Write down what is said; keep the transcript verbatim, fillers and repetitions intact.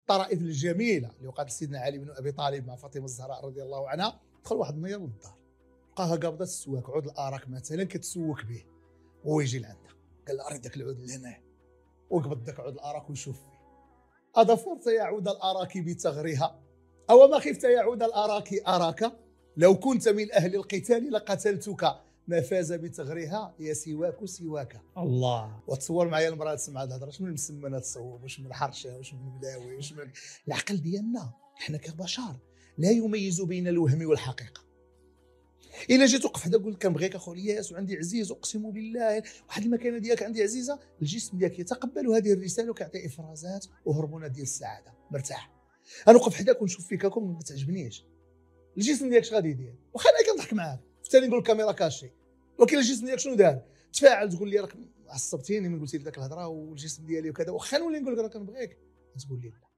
الطرائف الجميله اللي وقعت لسيدنا علي بن ابي طالب مع فاطمه الزهراء رضي الله عنها. دخل واحد النير للدار لقاها قابضه السواك، عود الارك مثلا كتسوك به، وهو يجي لعندها قال لها اريد داك العود لهنا، وقبض داك عود الارك ويشوف فيه. اظفرت يا عود الاراك بثغرها او ما خفت يا عود الاراك اراك، لو كنت من اهل القتال لقتلتك، ما فاز بثغرها يا سواك سواك. الله. وتصور معايا المراه تسمع هاد الهضره، واش من المسمنه تصوب، واش من الحرشه، واش من البلاوي، واش من العقل ديالنا حنا كبشر لا يميز بين الوهم والحقيقه. الا جيت وقف حدا قلت كنبغيك اخويا الياس وعندي عزيز، اقسم بالله واحد المكانه ديالك عندي عزيزه، الجسم ديالك يتقبل هذه الرساله وكيعطي افرازات وهرمونات ديال السعاده، مرتاح. غنوقف حداك ونشوف فيك هكا ما تعجبنيش، الجسم ديالك اش غادي يدير؟ واخا انا كنضحك معاك ثاني نقول الكاميرا كاشي، ولكن الجسم ديالك شنو دار؟ تفاعل، تقول لي راك عصبتيني من قلتي لي داك الهضره والجسم ديالي وكذا، واخا نولي نقول لك راه كنبغيك تقول لي لا.